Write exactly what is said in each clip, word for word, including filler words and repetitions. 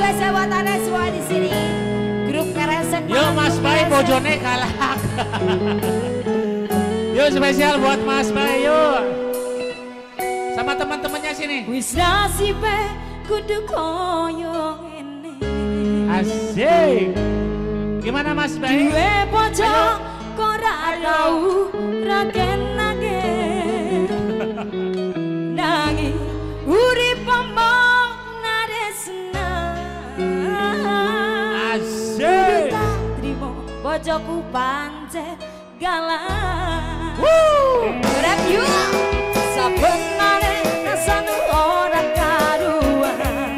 spesial buat anda semua di sini. Grup Keresek. Yo Mas Bay bojone kalah. Yo spesial buat Mas Bay yuk. Sama teman-temannya sini. Wis nasibe kudu koyo ngene. Asik. Gimana Mas Bay? Duwe bojo kok ra tau rakenake. Nanging urip pembong nare seneng. Asik. Trimo bojoku pancen galang. Woo. Rap you. Sabenane rasane ora karuan.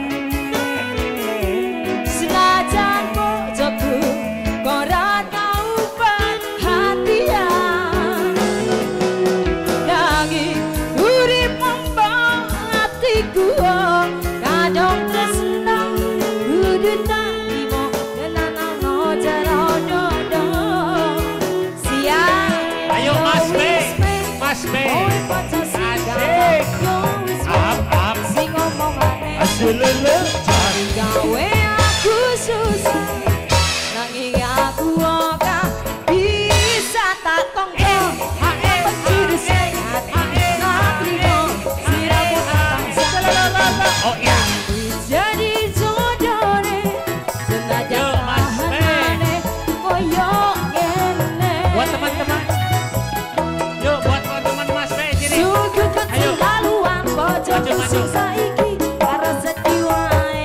Senajan bojoku kok ora tau perhatian. Nanging urip membang atiku kadang tresna kudu tarimo delanono jarono siang. Ayo Mas Bay. Mas Bay. Asik. Up up. Sing ngomongane Asik lele. cari gawe aku susah nanging aku ora bisa tak tonggo pencuri sehat natrimo siramu akan Oh iya. jadi jodohne Yo, Mas sengaja koyo ngene Buat teman-teman. Yuk buat teman-teman Mas Bay sini. sungguh Ayo. keterlaluan bojoku Maju, maju. sing saiki karo sedih wae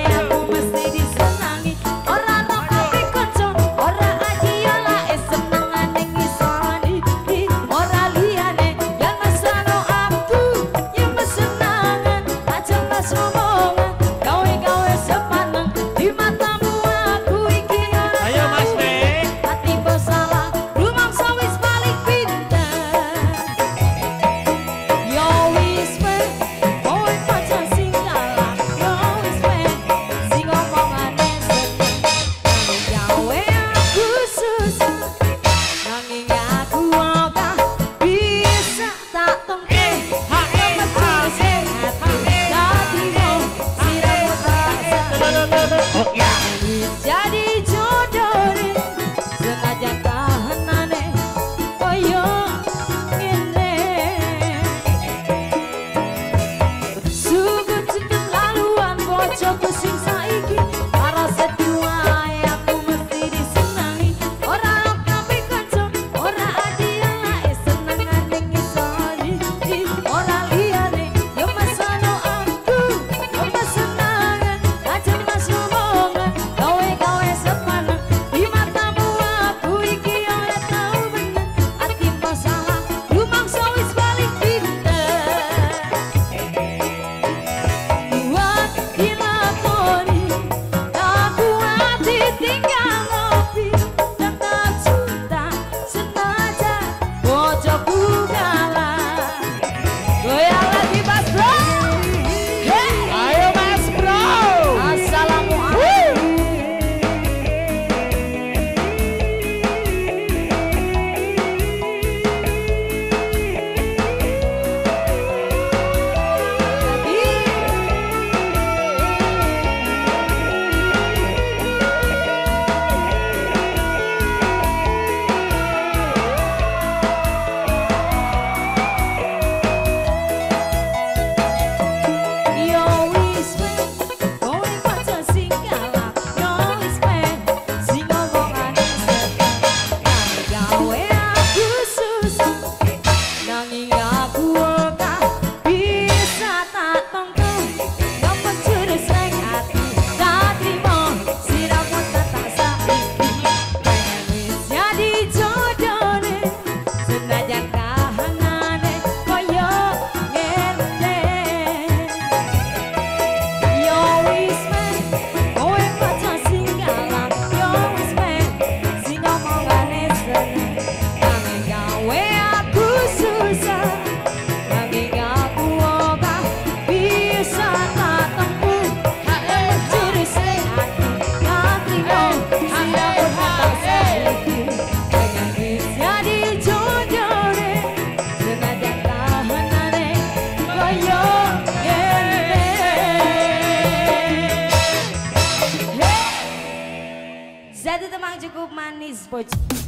Zat itu memang cukup manis, bocah.